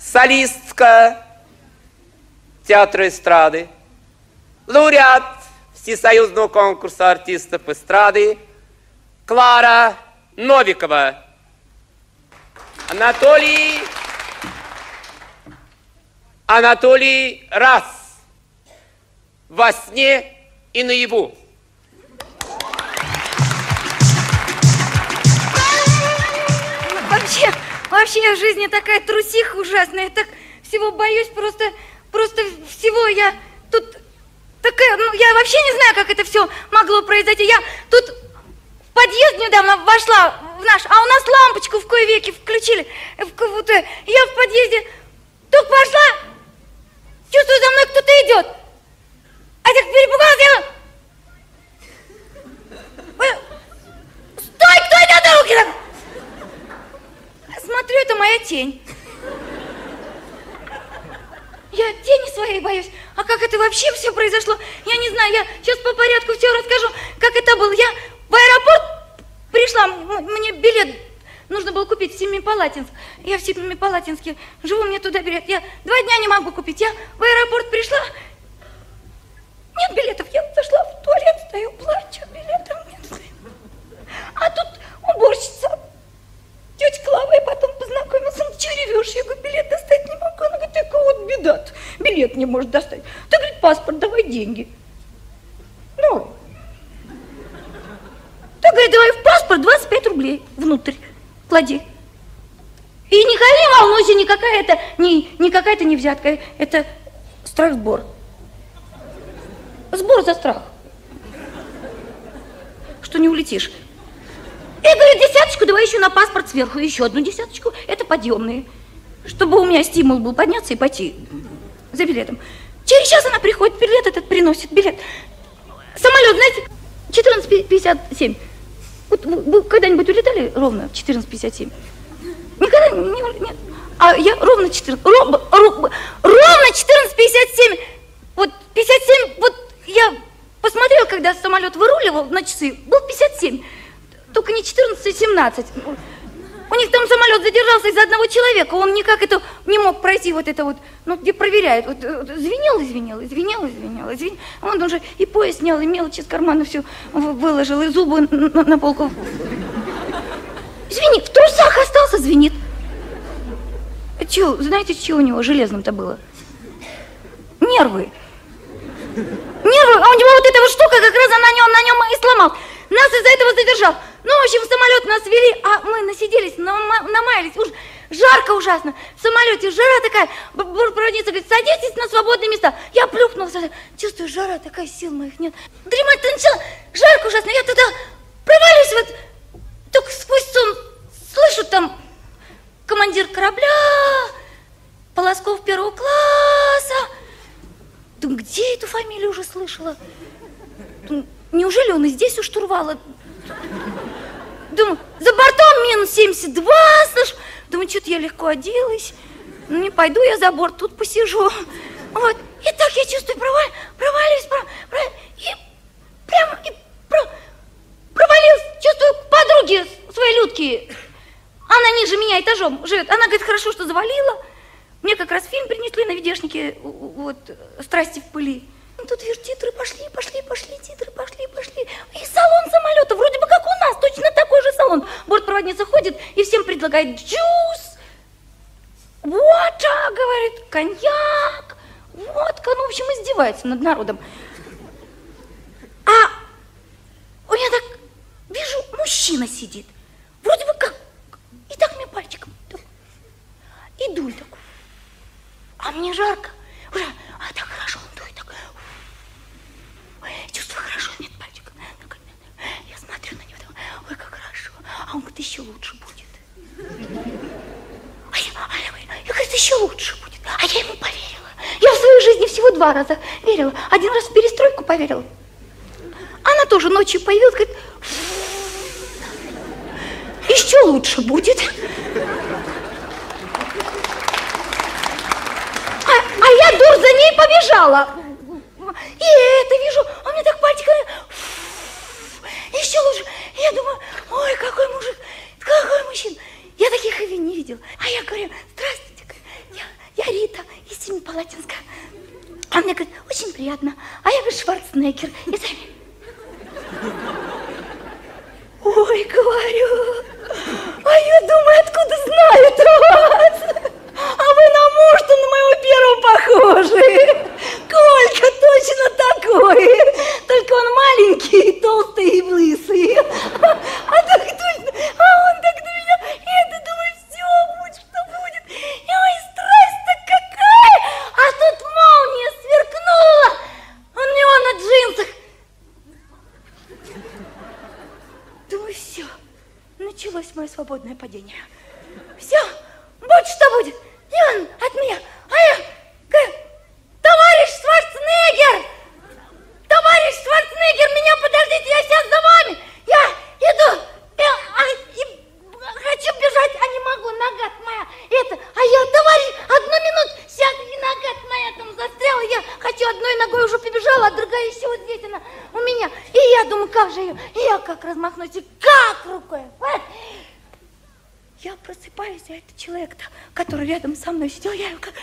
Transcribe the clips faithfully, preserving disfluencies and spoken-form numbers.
солистка театра эстрады, лауреат Всесоюзного конкурса артистов эстрады Клара Новикова. Анатолий... Анатолий Раз. Во сне и наяву. Вообще, вообще я в жизни такая трусиха ужасная. Так всего боюсь, просто, просто всего я тут такая, ну я вообще не знаю, как это все могло произойти. Я тут в подъезд недавно вошла в наш, а у нас лампочку в кое веки включили. В, вот, я в подъезде только пошла, чувствую, за мной кто-то идет. А так перепугалась я. Стой, кто идет на руки? Смотрю, это моя тень. Я тени своей боюсь. А как это вообще все произошло? Я не знаю, я сейчас по порядку все расскажу, как это было. Я в аэропорт пришла, мне билет нужно было купить в Семипалатинск. Я в Семипалатинске живу, мне туда билет. Я два дня не могу купить. Я в аэропорт пришла, нет билетов. Я зашла в туалет, стою, плачу, билетов нет. А тут уборщица, тетя Клава, я потом познакомился. Ну, чего ревешь? Я говорю, билет достать не могу. Она говорит, такая вот беда, билет не может достать. Ты, говорит, паспорт, давай деньги. Ну, ты, говорит, давай в паспорт двадцать пять рублей внутрь клади. И никогда не волнуйся, никакая это не, не какая-то не взятка, это страх-сбор. Сбор за страх. Что не улетишь. И, говорит, десяточку давай еще на паспорт сверху, еще одну десяточку, это подъемные. Чтобы у меня стимул был подняться и пойти за билетом. Через час она приходит, билет этот приносит, билет. Самолет, знаете, четырнадцать пятьдесят семь. Вот вы, вы когда-нибудь улетали ровно в четырнадцать пятьдесят семь? Никогда не, нет. А я ровно четырнадцать, ров, ров, ровно четырнадцать пятьдесят семь. Вот пятьдесят семь, вот я посмотрела, когда самолет выруливал на часы, был пятьдесят семь. Только не четырнадцать, а семнадцать. У них там самолет задержался из-за одного человека. Он никак это не мог пройти, вот это вот, ну, где проверяют. Вот, вот, звенел, извинел, извинел, извинел, извинел. Он уже и пояс снял, и мелочи из кармана все выложил, и зубы на, на полку. Звенит, в трусах остался, звенит. Че, знаете, что у него железным-то было? Нервы. Нервы, а у него вот эта вот штука, как раз на нем, на нем и сломал. Нас из-за этого задержал. Ну, в общем, в самолет нас вели, а мы насиделись, намаялись. Уж жарко ужасно. В самолете жара такая. Бортпроводница говорит, садитесь на свободные места. Я плюхнулся. Чувствую, жара такая, сил моих нет. Дремать-то начала. Жарко ужасно. Я туда провалюсь, вот только сквозь сон слышу там командир корабля, Полосков первого класса. Думаю, где эту фамилию уже слышала? Думаю, неужели он и здесь у штурвала? Думаю, за бортом минус семьдесят два, слышь. Думаю, что-то я легко оделась. Ну, не пойду я за борт, тут посижу. Вот. И так я чувствую, провал, проваливаюсь, пров, пров, и прямо, и про, провалилась, чувствую, подруги своей Людки. Она ниже меня этажом живет. Она говорит, хорошо, что завалила. Мне как раз фильм принесли на видешнике, вот, «Страсти в пыли». Ну, тут, видишь, титры пошли, пошли, пошли, титры пошли, пошли. И салон самолета, вроде бы как у нас, точно такой же салон. Бортпроводница ходит и всем предлагает джус, водка, говорит, коньяк, водка. Ну, в общем, издевается над народом. А у меня так, вижу, мужчина сидит, вроде бы как, и так мне пальчиком, так, и дует такой. А мне жарко, уже, а так хорошо он дует, так. Чувствую, хорошо, нет пальчика. Я смотрю на него, ой, как хорошо. А он говорит, еще лучше будет. А я, а я говорю, я говорю, еще лучше будет. А я ему поверила. Я в своей жизни всего два раза верила. Один раз в перестройку поверила. Она тоже ночью появилась, говорит, еще лучше будет. А, а я, дур, за ней побежала. И это вижу, он мне так пальчиками, еще лучше. Я думаю, ой, какой мужик, какой мужчина. Я таких и не видела. А я говорю, здравствуйте, я латинское. А мне говорит, очень приятно. А я говорю, Шварценеггер. И сами... Ой, говорю, а я думаю, откуда знают вас? А вы на муж на моего первого похожи. Колька точно такой. Только он маленький, толстый и лысый. А так точно, а он так на меня. И это, думаю, все будет, что будет. И ой, страсть-то какая. А тут молния сверкнула. У него на джинсах. Думаю, все. Началось мое свободное падение. Все, будь что будет. И он от меня. А я говорю, товарищ Шварценеггер! Товарищ Шварценеггер, меня подождите, я сейчас за вами. Я иду. И, а, и хочу бежать, а не могу, нога моя. Это, а я, товарищ, одну минуту, сейчас и нога моя там застряла. Я хочу одной ногой уже побежала, а другая еще вот здесь она у меня. И я думаю, как же ее? И я как размахнусь, и как рукой. Вот. Я просыпаюсь, а это человек-то, который рядом со мной сидел, я его как...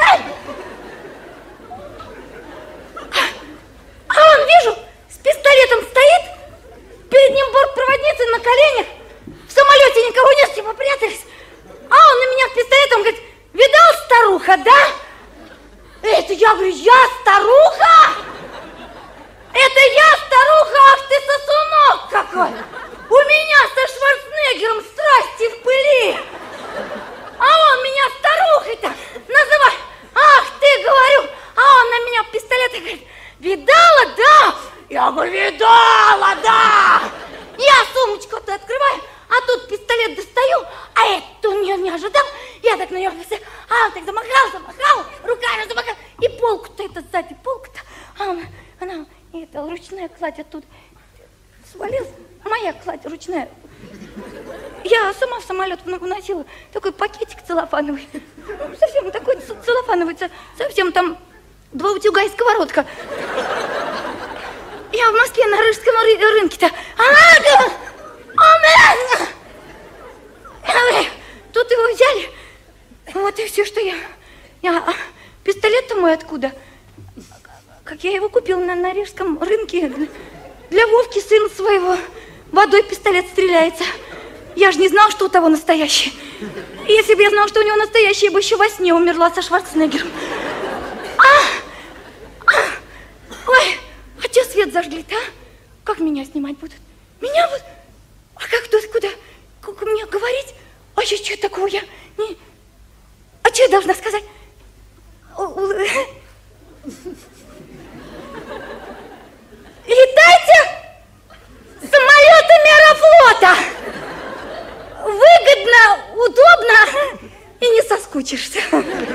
А он, вижу, с пистолетом стоит, перед ним бортпроводница на коленях, в самолете никого нет, все попрятались. А он на меня с пистолетом говорит, видал, старуха, да? Это я говорю, я старуха? Это я старуха, ах ты сосунок какой! У меня со Шварценеггером страсти в пыли. А он меня старухой-то называет. Ах ты, говорю. А он на меня пистолет и говорит, видала, да? Я говорю, видала, да. Я сумочку-то открываю, а тут пистолет достаю, а это он не, не ожидал. Я так на него посмотрела, а он так замахал, замахал, руками замахал. И полку-то это сзади, полку-то. А он, она, это ручная кладь оттуда свалилась. Моя кладь ручная. Я сама в самолет вносила такой пакетик целлофановый. Совсем такой целлофановый, совсем там два утюга и сковородка. Я в Москве на Рижском рынке-то. Тут его взяли. Вот и все, что я... я... А пистолет-то мой откуда? Как я его купил на, на Рижском рынке. Для Вовки, сына своего. Водой пистолет стреляется. Я же не знал, что у того настоящий. Если бы я знал, что у него настоящий, я бы еще во сне умерла со Шварценеггером. А! А! Ой, а что свет зажгли-то, а? Как меня снимать будут? Меня вот... А как тут, куда? Как мне говорить? А я что такого? Я не... А что я должна сказать? Летайте! Самолетами Аэрофлота! Выгодно, удобно и не соскучишься.